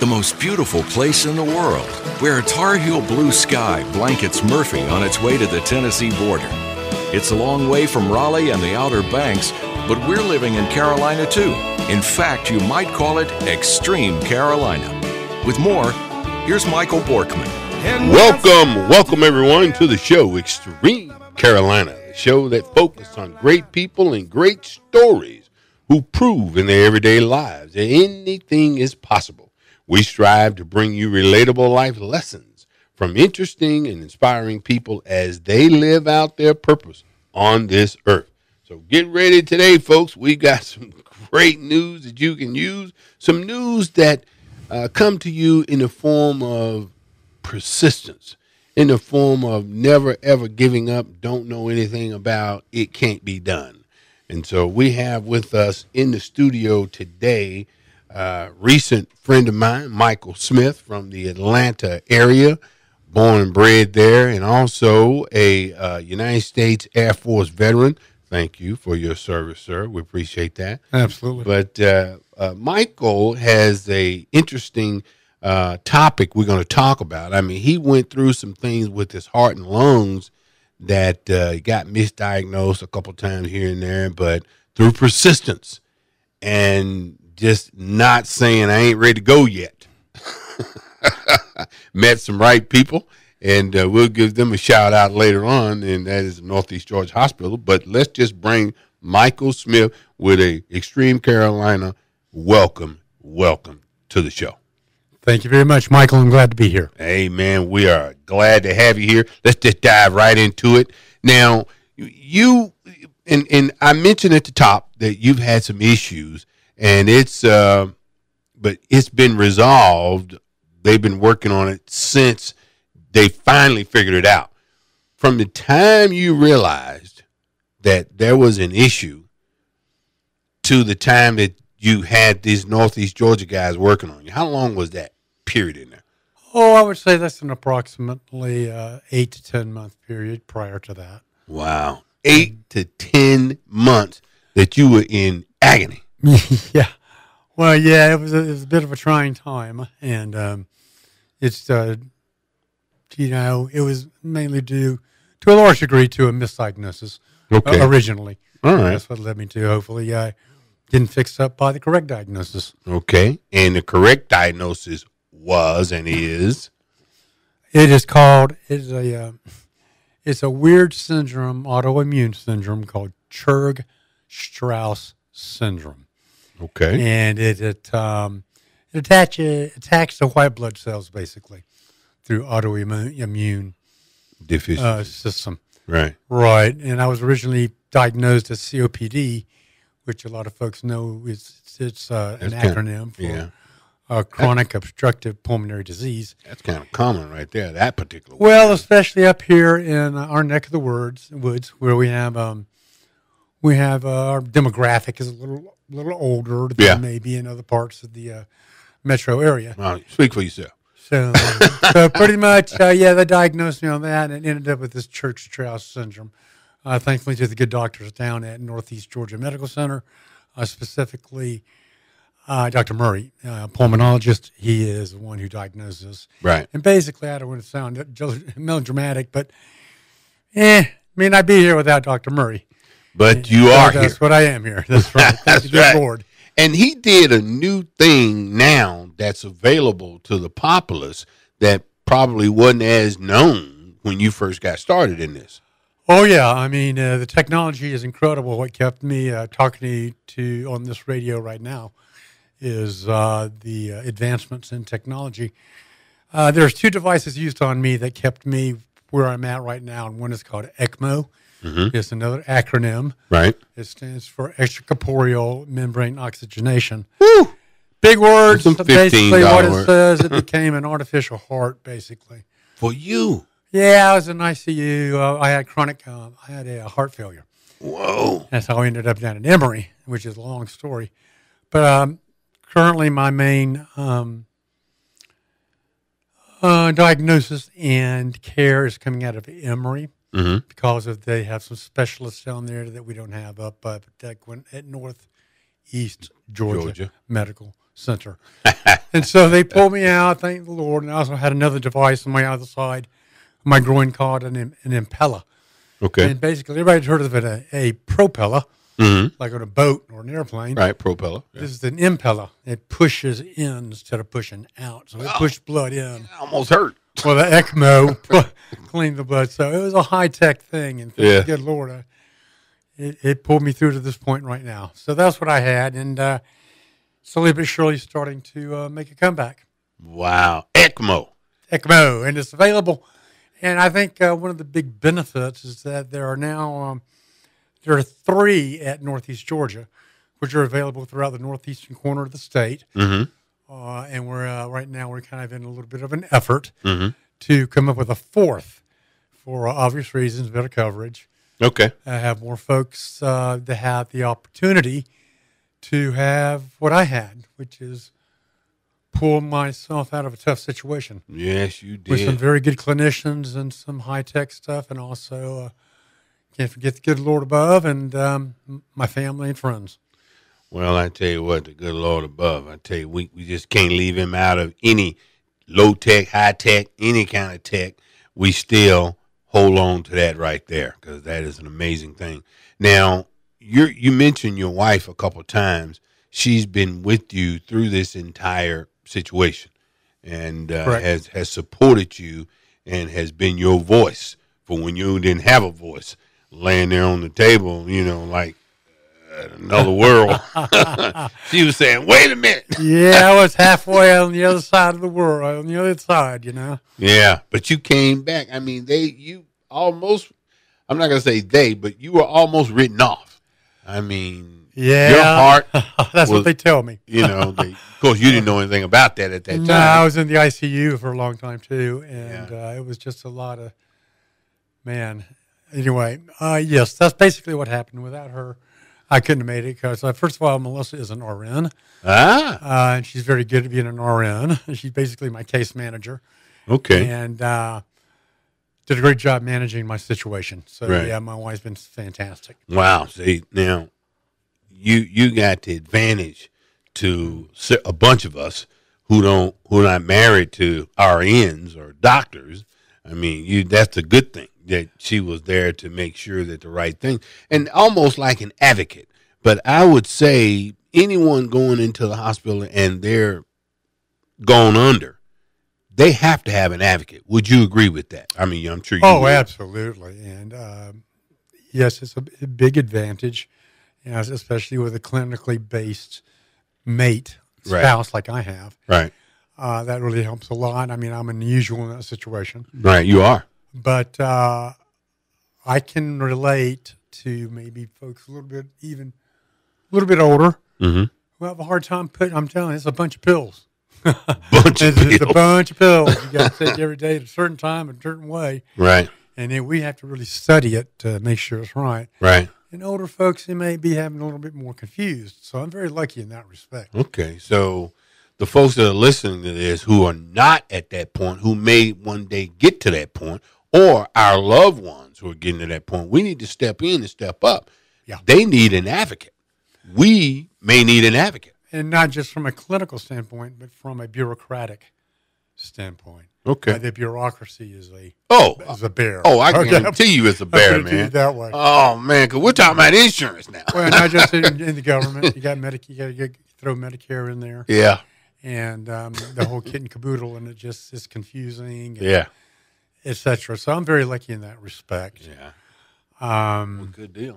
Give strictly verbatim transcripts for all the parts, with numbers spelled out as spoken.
the most beautiful place in the world, where a Tar Heel blue sky blankets Murphy on its way to the Tennessee border. It's a long way from Raleigh and the Outer Banks, but we're living in Carolina too. In fact, you might call it Extreme Carolina. With more, here's Michael Borkman. Welcome, welcome everyone to the show, Extreme Carolina, the show that focuses on great people and great stories who prove in their everyday lives that anything is possible. We strive to bring you relatable life lessons from interesting and inspiring people as they live out their purpose on this earth. So get ready today, folks. We got some great news that you can use, some news that uh, come to you in the form of persistence, in the form of never, ever giving up, don't know anything about, it can't be done. And so we have with us in the studio today a recent friend of mine, Michael Smith from the Atlanta area, born and bred there, and also a uh, United States Air Force veteran. Thank you for your service, sir. We appreciate that. Absolutely. But uh, uh, Michael has a interesting uh, topic we're going to talk about. I mean, he went through some things with his heart and lungs that uh, got misdiagnosed a couple times here and there, but through persistence and just not saying I ain't ready to go yet. Met some right people, and uh, we'll give them a shout out later on, and that is Northeast Georgia Hospital. But let's just bring Michael Smith with a Extreme Carolina welcome, welcome to the show. Thank you very much, Michael. I'm glad to be here. Hey, man, we are glad to have you here. Let's just dive right into it. Now, you, and, and I mentioned at the top that you've had some issues, and it's, uh, but it's been resolved. They've been working on it since they finally figured it out. From the time you realized that there was an issue to the time that you had these Northeast Georgia guys working on you, how long was that period in there? Oh, I would say that's an approximately uh, eight to ten month period prior to that. Wow. Eight to ten months that you were in agony. Yeah. Well, yeah, it was, a, it was a bit of a trying time. And um, it's, uh, you know, it was mainly due to a large degree to a misdiagnosis Okay. uh, originally. All right. That's what led me to, hopefully, uh, getting fixed up by the correct diagnosis. Okay. And the correct diagnosis was and is? It is called, it's a, uh, it's a weird syndrome, autoimmune syndrome called Churg-Strauss syndrome. Okay. And it it, um, it attach, uh, attacks the white blood cells, basically, through autoimmune immune, Deficiency. uh, system. Right. Right. And I was originally diagnosed as C O P D, which a lot of folks know is it's uh, an That's kinda- acronym for yeah. uh, chronic obstructive pulmonary disease. That's kind of common right there, that particular Well, word. especially up here in our neck of the woods, woods where we have um, we have uh, our demographic is a little little older than Yeah. maybe in other parts of the uh, metro area. Well, speak for yourself. So, so pretty much, uh, yeah, they diagnosed me on that and ended up with this Churg-Strauss syndrome. Uh, thankfully, to the good doctors down at Northeast Georgia Medical Center, uh, specifically uh, Doctor Murray, uh, pulmonologist. He is the one who diagnoses. Right. And basically, I don't want to sound melodramatic, but eh, may not be here without Doctor Murray. But you So are that's here. what I am here. That's right. Thank That's the good right. Lord. And he did a new thing now that's available to the populace that probably wasn't as known when you first got started in this. Oh, yeah. I mean, uh, the technology is incredible. What kept me uh, talking to, to on this radio right now is uh, the uh, advancements in technology. Uh, there's two devices used on me that kept me where I'm at right now, and one is called ECMO. Mm-hmm. It's another acronym. Right. It stands for extracorporeal membrane oxygenation. Woo! Big words. Some Basically, what it fifteen dollars says, it became an artificial heart, basically. For you. Yeah, I was in I C U. Uh, I had chronic, uh, I had a heart failure. Whoa. That's how I ended up down at Emory, which is a long story. But um, currently, my main um, uh, diagnosis and care is coming out of Emory. Mm-hmm. Because of they have some specialists down there that we don't have up uh, at North East Georgia, Georgia. Medical Center. And so they pulled me out, thank the Lord, and I also had another device on my other side of my groin called an, an impeller. Okay. And basically, everybody's heard of it, a, a propeller, Mm-hmm. like on a boat or an airplane. Right, propeller. Yeah. This is an impeller. It pushes in instead of pushing out. So it Oh. pushed blood in. I almost hurt. Well, the ECMO cleaned the blood. So it was a high-tech thing. And thank Yeah. good Lord, I, it, it pulled me through to this point right now. So that's what I had. And uh, slowly but surely starting to uh, make a comeback. Wow. ECMO. ECMO. And it's available. And I think uh, one of the big benefits is that there are now um, there are three at Northeast Georgia, which are available throughout the northeastern corner of the state. Mm-hmm. Uh, and we're uh, right now we're kind of in a little bit of an effort Mm-hmm. to come up with a fourth for uh, obvious reasons, better coverage. Okay. I have more folks uh, that have the opportunity to have what I had, which is pull myself out of a tough situation Yes, you did. with some very good clinicians and some high tech stuff, and also uh, can't forget the good Lord above and um, my family and friends. Well, I tell you what, the good Lord above, I tell you, we, we just can't leave him out of any low tech, high tech, any kind of tech. We still hold on to that right there because that is an amazing thing. Now, you you mentioned your wife a couple of times. She's been with you through this entire situation and uh, Correct. has, has supported you and has been your voice for when you didn't have a voice, laying there on the table, you know, like, another world. She was saying, wait a minute. Yeah, I was halfway on the other side of the world, on the other side, you know. Yeah, but you came back. I mean, they, you almost, I'm not going to say they, but you were almost written off. I mean, Yeah. your heart, That's was- what they tell me. you know, they, of course, you didn't know anything about that at that No, I time. was in the I C U for a long time, too, and Yeah. uh, it was just a lot of, man. Anyway, uh, yes, that's basically what happened. Without her, I couldn't have made it because, uh, first of all, Melissa is an R N, Ah, uh, and she's very good at being an R N. She's basically my case manager, okay. and uh, did a great job managing my situation. So, Right. yeah, my wife's been fantastic. Wow. See, now you you got the advantage to s- a bunch of us who don't who are not married to R Ns or doctors. I mean, you that's a good thing that she was there to make sure that the right thing and almost like an advocate. But I would say anyone going into the hospital and they're gone under, they have to have an advocate. Would you agree with that? I mean, I'm sure you Oh, would. absolutely. And um, yes, it's a, b- a big advantage, you know, especially with a clinically based mate Right. spouse like I have. Right. Uh, that really helps a lot. I mean, I'm unusual in that situation, Right. You are. but uh, I can relate to maybe folks a little bit, even a little bit older, Mm-hmm. who have a hard time putting. I'm telling you, it's a bunch of pills. Bunch of It's, it's a pills. bunch of pills. You got to take every day at a certain time, a certain way. Right. And then we have to really study it to make sure it's right. Right. And older folks, they may be having a little bit more confused. So I'm very lucky in that respect. Okay. So the folks that are listening to this who are not at that point, who may one day get to that point, or our loved ones who are getting to that point, we need to step in and step up. Yeah. They need an advocate. We may need an advocate. And not just from a clinical standpoint, but from a bureaucratic standpoint. Okay. Uh, the bureaucracy is a Oh, is a bear. oh, I Okay. guarantee you it's a I'll bear, put it to you man. that way. Oh, man, because we're talking about insurance now. Well, not just in, in the government. You got Medic. You got to get, throw Medicare in there, Yeah. and um, the whole kit and caboodle, and it just is confusing, Yeah. et cetera. So I'm very lucky in that respect. Yeah. Um, Good deal.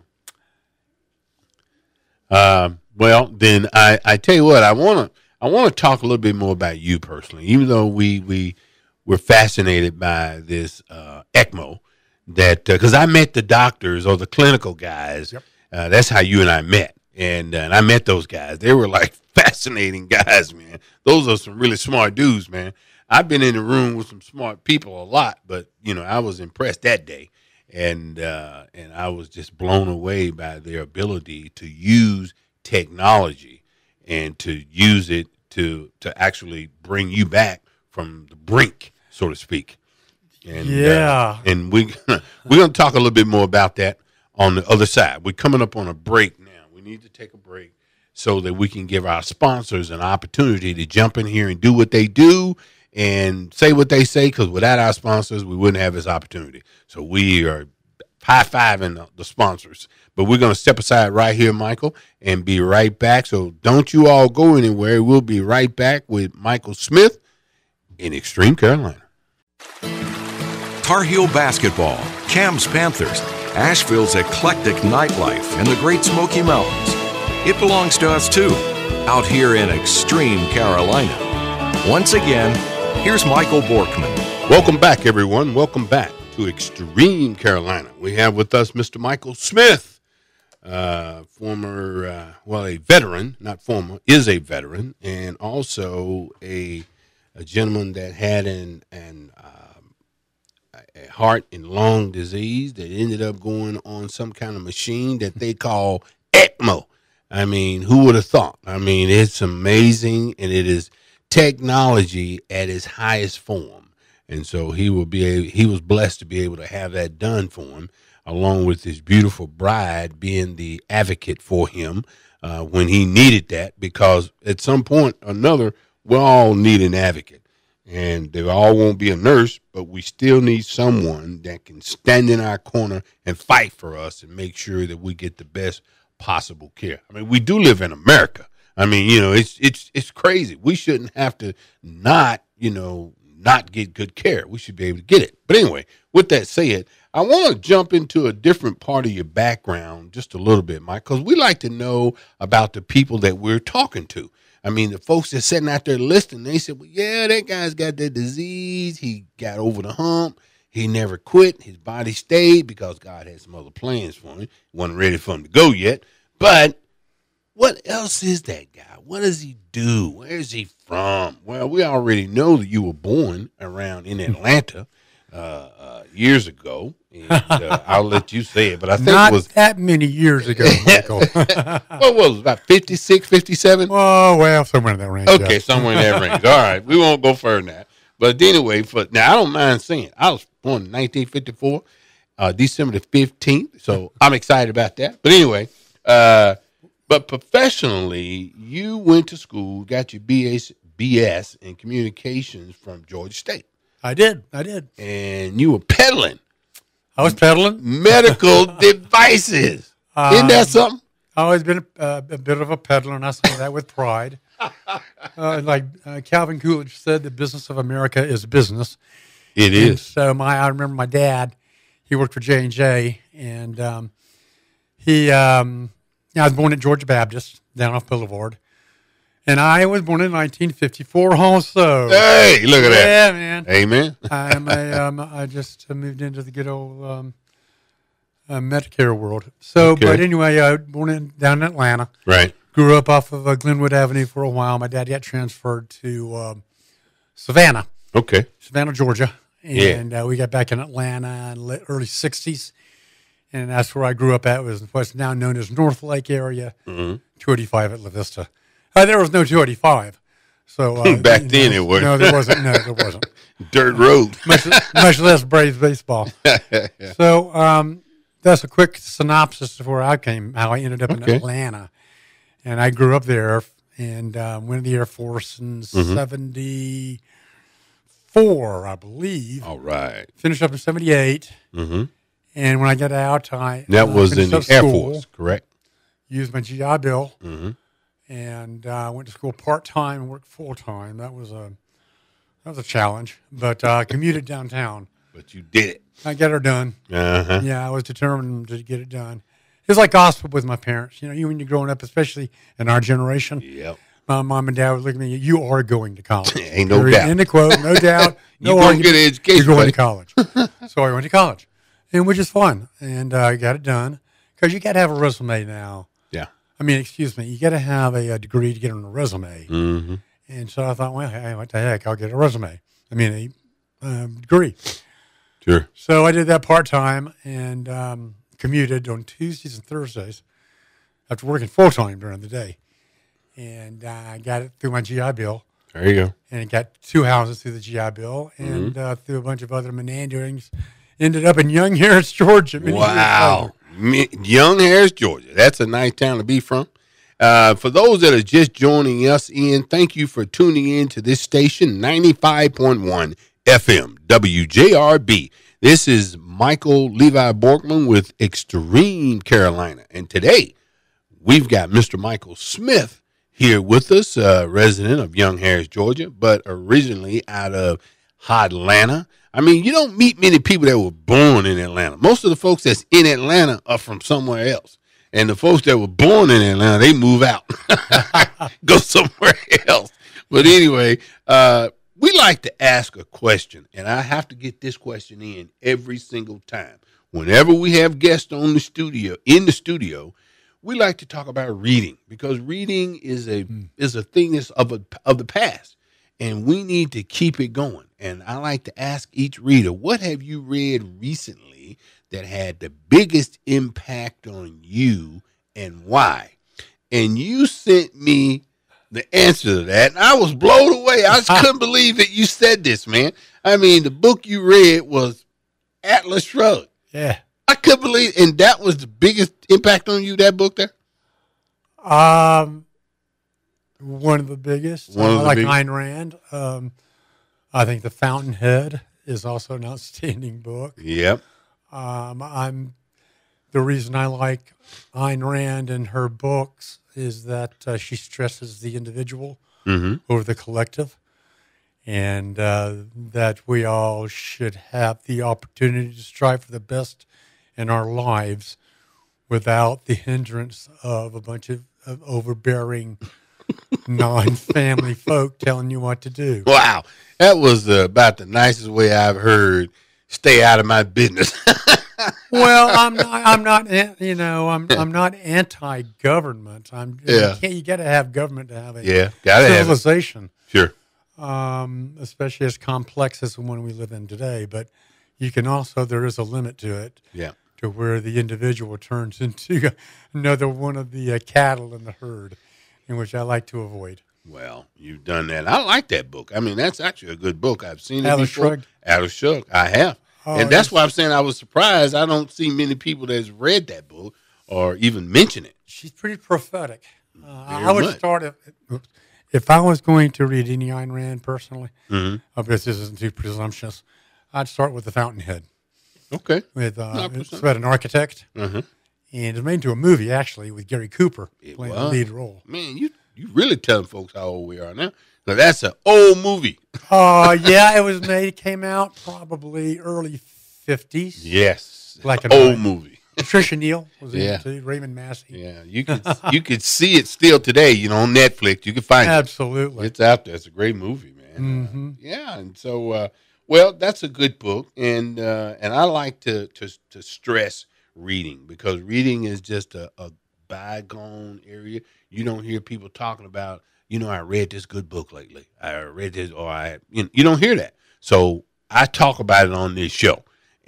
Um, well, then I, I tell you what, I want to I want to talk a little bit more about you personally, even though we we we're fascinated by this uh, ECMO. That because I met the doctors or the clinical guys. Yep. Uh, that's how you and I met, and, uh, and I met those guys. They were like fascinating guys, man. Those are some really smart dudes, man. I've been in the room with some smart people a lot, but you know I was impressed that day. And uh, and I was just blown away by their ability to use technology and to use it to to actually bring you back from the brink, so to speak. And, Yeah. Uh, and we we're going to talk a little bit more about that on the other side. We're coming up on a break now. We need to take a break. so that we can give our sponsors an opportunity to jump in here and do what they do and say what they say, because without our sponsors, we wouldn't have this opportunity. So we are high-fiving the, the sponsors. But we're going to step aside right here, Michael, and be right back. So don't you all go anywhere. We'll be right back with Michael Smith in Extreme Carolina. Tar Heel basketball, Cam's Panthers, Asheville's eclectic nightlife, and the Great Smoky Mountains. It belongs to us, too, out here in Extreme Carolina. Once again, here's Michael Borkman. Welcome back, everyone. Welcome back to Extreme Carolina. We have with us Mister Michael Smith, uh, former, uh, well, a veteran, not former, is a veteran, and also a, a gentleman that had an, an um, a heart and lung disease that ended up going on some kind of machine that they call ECMO. I mean, who would have thought? I mean, it's amazing, and it is technology at its highest form. And so he will be a, he was blessed to be able to have that done for him, along with his beautiful bride being the advocate for him uh, when he needed that, because at some point or another, we all need an advocate. And they all won't be a nurse, but we still need someone that can stand in our corner and fight for us and make sure that we get the best possible care. I mean, we do live in America. I mean, you know, it's it's it's crazy. We shouldn't have to not, you know, not get good care. We should be able to get it. But anyway, with that said, I want to jump into a different part of your background just a little bit, Mike, because we like to know about the people that we're talking to. I mean, the folks that's sitting out there listening, they said, well, yeah, that guy's got that disease. He got over the hump. He never quit. His body stayed because God had some other plans for him. He wasn't ready for him to go yet. But what else is that guy? What does he do? Where is he from? Well, we already know that you were born around in Atlanta uh, uh, years ago. And, uh, I'll let you say it, but I think Not it was that many years ago, Michael. what was it, about fifty-six, fifty-seven? Oh, well, somewhere in that range. Okay, yeah. somewhere in that range. All right, we won't go further than that. But anyway, for now, I don't mind saying I was born in nineteen fifty-four, uh, December the fifteenth. So I'm excited about that. But anyway, uh, but professionally, you went to school, got your B S, B S in communications from Georgia State. I did. I did. And you were peddling I was peddling. medical devices. Um, Isn't that something? I've always been a, uh, a bit of a peddler, and I say that with pride. Uh, like uh, Calvin Coolidge said, the business of America is business. It And is. so my, I remember my dad, he worked for J and J, and um, he, um, I was born at Georgia Baptist down off Boulevard, and I was born in nineteen fifty-four also. Hey, look at that. Yeah, man. Amen. I'm a, um, I just moved into the good old um, uh, Medicare world. So, Okay. but anyway, I was born in, down in Atlanta. Right. Grew up off of uh, Glenwood Avenue for a while. My dad got transferred to um, Savannah, Okay. Savannah, Georgia. Yeah. And uh, we got back in Atlanta in the early sixties. And that's where I grew up at, was what's now known as North Lake area, Mm-hmm. two eighty-five at La Vista. Uh, there was no two eighty-five. So uh, Back you then know, it wasn't. No, there wasn't. No, there wasn't. Dirt road. much, much less Braves baseball. So um, that's a quick synopsis of where I came, how I ended up in Okay. Atlanta. And I grew up there and um, went to the Air Force in Mm-hmm. seventy-four, I believe. All right. Finished up in seventy-eight. Mm-hmm. And when I got out, I That uh, was in finished the up Air school, Force, correct? used my G I Bill, Mm-hmm. and uh, went to school part-time and worked full-time. That was a that was a challenge, but uh, commuted downtown. But you did it. I got her done. Uh-huh. Yeah, I was determined to get it done. It was like gospel with my parents. You know, you when you're growing up, especially in our generation, Yep. my mom and dad would look at me, you are going to college. Ain't no Period. doubt. End of quote, no doubt. You No gonna argument. get an education, You're going buddy. to college. So I went to college, and which is fun. And uh, I got it done because you got to have a resume now. Yeah. I mean, excuse me, you got to have a, a degree to get on a resume. Mm-hmm. And so I thought, well, hey, what the heck? I'll get a resume. I mean, a um, degree. Sure. So I did that part-time and um, commuted on Tuesdays and Thursdays after working full-time during the day. And uh, I got it through my G I Bill. There you go. And it got two houses through the G I Bill and Mm-hmm. uh, through a bunch of other meanderings. Ended up in Young Harris, Georgia. Many years Wow. later. Me, Young Harris, Georgia. That's a nice town to be from. Uh, for those that are just joining us in, thank you for tuning in to this station, ninety-five point one F M, W J R B. This is Michael Levi Borkman with Extreme Carolina. And today, we've got Mister Michael Smith here with us, uh, resident of Young Harris, Georgia, but originally out of Atlanta. I mean, you don't meet many people that were born in Atlanta. Most of the folks that's in Atlanta are from somewhere else. And the folks that were born in Atlanta, they move out, go somewhere else. But anyway, uh, we like to ask a question, and I have to get this question in every single time. Whenever we have guests on the studio, in the studio, we like to talk about reading, because reading is a mm. is a thing that's of a, of the past, and we need to keep it going. And I like to ask each reader, what have you read recently that had the biggest impact on you and why? And you sent me the answer to that, and I was blown away. I just couldn't believe that you said this, man. I mean, the book you read was Atlas Shrugged. Yeah. I couldn't believe, and that was the biggest impact on you, that book there? Um, one of the biggest. One of the like biggest. Ayn Rand. Um, I think The Fountainhead is also an outstanding book. Yep. Um, I'm the reason I like Ayn Rand and her books is that uh, she stresses the individual Mm-hmm. over the collective, and uh, that we all should have the opportunity to strive for the best in our lives without the hindrance of a bunch of, of overbearing non-family folk telling you what to do. Wow. That was uh, about the nicest way I've heard, stay out of my business. Well, I'm not. I'm not. an- You know, I'm. I'm not anti-government. I'm. Yeah. You, can't, you got to have government to have a Yeah, gotta have it. civilization, Sure. um, especially as complex as the one we live in today. But you can also. There is a limit to it, Yeah. to where the individual turns into another one of the uh, cattle in the herd, in which I like to avoid. Well, you've done that. I like that book. I mean, that's actually a good book. I've seen it Atlas before. Shrugged? Atlas Shrugged. I have. Oh, and that's it's- why I'm saying I was surprised. I don't see many people that's read that book or even mention it. She's pretty prophetic. Uh, Very I would much. start if, if I was going to read any Ayn Rand personally. Mm-hmm. I guess this isn't too presumptuous. I'd start with The Fountainhead. Okay. With uh, Not it's presumptuous. about an architect, Uh-huh. and it's made into a movie actually with Gary Cooper It playing was. the lead role. Man, you you really telling folks how old we are now. Now, that's an old movie. Oh uh, yeah, it was made. It came out probably early fifties. Yes. Black It's and an old white. movie. Patricia Neal was in Yeah. it too. Raymond Massey. Yeah, you could you could see it still today, you know, on Netflix. You can find it. Absolutely. It's out there. It's a great movie, man. Mhm. Uh, yeah, and so, uh, well, that's a good book, and uh, and I like to to to stress reading, because reading is just a, a bygone area. You don't hear people talking about, you know, I read this good book lately. I read this, or I, you know, you don't hear that. So I talk about it on this show,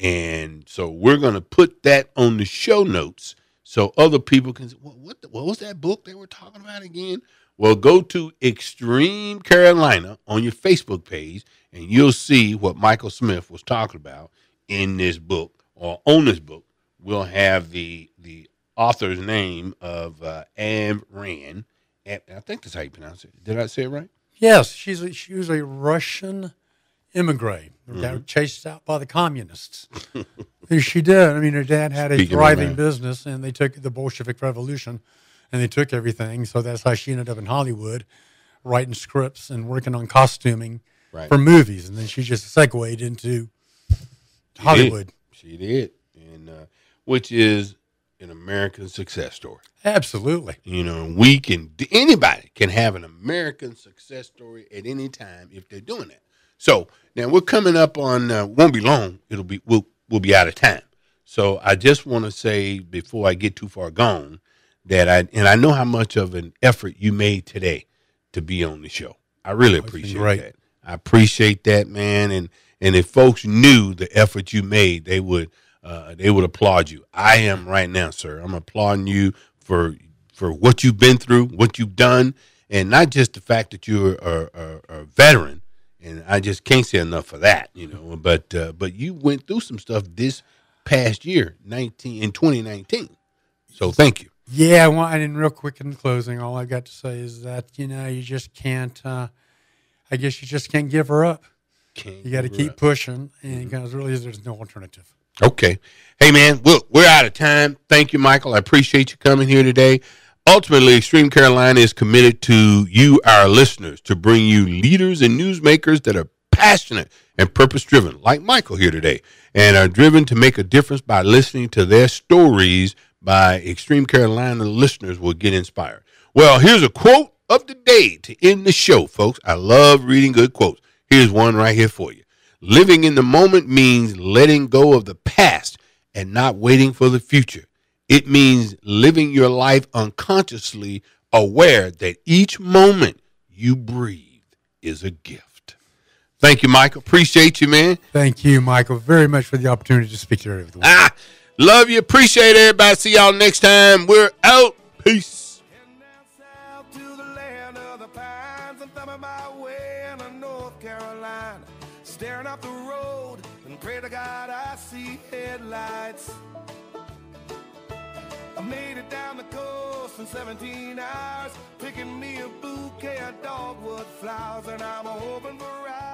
and so we're gonna put that on the show notes so other people can say, what what, the, what was that book they were talking about again? Well, go to Extreme Carolina on your Facebook page, and you'll see what Michael Smith was talking about in this book, or on this book. We'll have the the author's name of uh, Ayn Rand. And I think that's how you pronounce it. Did I say it right? Yes, she's a, she was a Russian immigrant. Mm-hmm. Got chased out by the communists. Yes, she did. I mean, her dad had a Speaking of thriving that. business, and they took the Bolshevik Revolution, and they took everything. So that's how she ended up in Hollywood, writing scripts and working on costuming Right. for movies. And then she just segued into She Hollywood. did. She did, and uh, which is an American success story. Absolutely. You know, we can, anybody can have an American success story at any time if they're doing that. So now we're coming up on, uh, won't be long. It'll be, we'll, we'll be out of time. So I just want to say before I get too far gone that I, and I know how much of an effort you made today to be on the show. I really it's been appreciate great. that. I appreciate that, man. And, and if folks knew the effort you made, they would, uh, they would applaud you. I am right now, sir. I'm applauding you for for what you've been through, what you've done, and not just the fact that you're a, a, a veteran. And I just can't say enough for that, you know. But uh, but you went through some stuff this past year, nineteen in twenty nineteen. So thank you. Yeah, well, and real quick in closing, all I got to say is that, you know, you just can't, uh, I guess you just can't give her up. Can't you got to keep up. pushing, and because mm-hmm. really there's no alternative. Okay. Hey, man, we're, we're out of time. Thank you, Michael. I appreciate you coming here today. Ultimately, Extreme Carolina is committed to you, our listeners, to bring you leaders and newsmakers that are passionate and purpose-driven, like Michael here today, and are driven to make a difference by listening to their stories. By Extreme Carolina listeners will get inspired. Well, here's a quote of the day to end the show, folks. I love reading good quotes. Here's one right here for you. Living in the moment means letting go of the past and not waiting for the future. It means living your life unconsciously aware that each moment you breathe is a gift. Thank you, Michael. Appreciate you, man. Thank you, Michael, very much for the opportunity to speak to everyone. Ah, love you. Appreciate everybody. See y'all next time. We're out. Peace. Staring up the road and pray to God I see headlights. I made it down the coast in seventeen hours, picking me a bouquet of dogwood flowers, and I'm hoping for right.